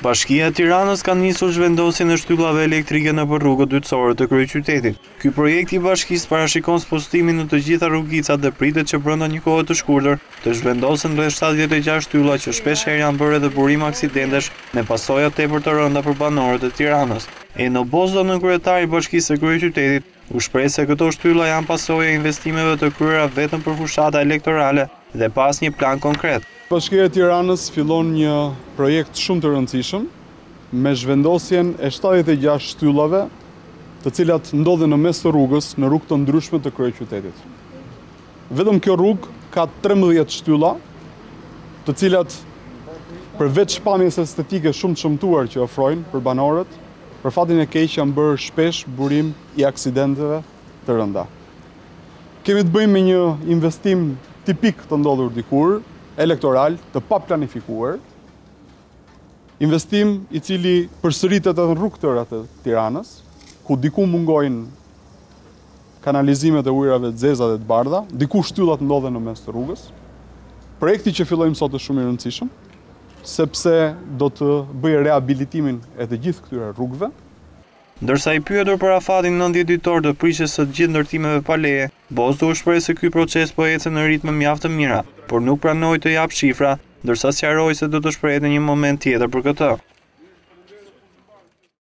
Bashkia e Tiranës ka nisur zhvendosjen e shtyllave elektrike nëpër rrugët dytësore të kryeqytetit. Ky projekt i bashkisë parashikon spostimin në të gjitha rrugicat dhe pritet që brenda një kohe të shkurtër të zhvendosen rreth 76 shtylla që shpesh herë janë bërë edhe burim aksidentesh me pasoja tepër të rënda për banorët e Tiranës. Eno Bozdo, kryetari i bashkisë së kryeqytetit, u shpreh se këto shtylla janë pasojë e investimeve të kryera vetëm për fushata elektorale dhe pas një plan konkret. Bashkia e Tiranës fillon një projekt shumë të rëndësishëm me zhvendosjen e 76 shtyllave, të cilat ndodhen në mes të rrugës, në rrugë të ndryshme të kryeqytetit. Vetëm kjo rrugë ka 13 shtylla, të cilat përveç shpamjes estetike shumë të shëmtuar që ofrojnë për banorët, për fatin e keq janë bërë shpesh burim i aksidenteve të rënda. Kemi të bëjmë me një investim tipik të ndodhur dikur, elektoral, të paplanifikuar, investim i cili përsëritet edhe në rrugë tëra të Tiranës, ku diku mungojnë kanalizimet e ujrave të zeza dhe të bardha, diku shtyllat ndodhen në mes të rrugës. Projekti që fillojmë sot është shumë i rëndësishëm, sepse do të bëjë rehabilitimin e të gjithë këtyre rrugëve. Ndërsa i pyetur për afatin 90 ditor të prishjes së të gjithë ndërtimeve pa leje, Bozdo u shpreh se ky proces po ecën në ritme mjaft të mira, por nuk pranoi të jap shifra, ndërsa sqaroi se do të shprehet në një moment tjetër për këtë.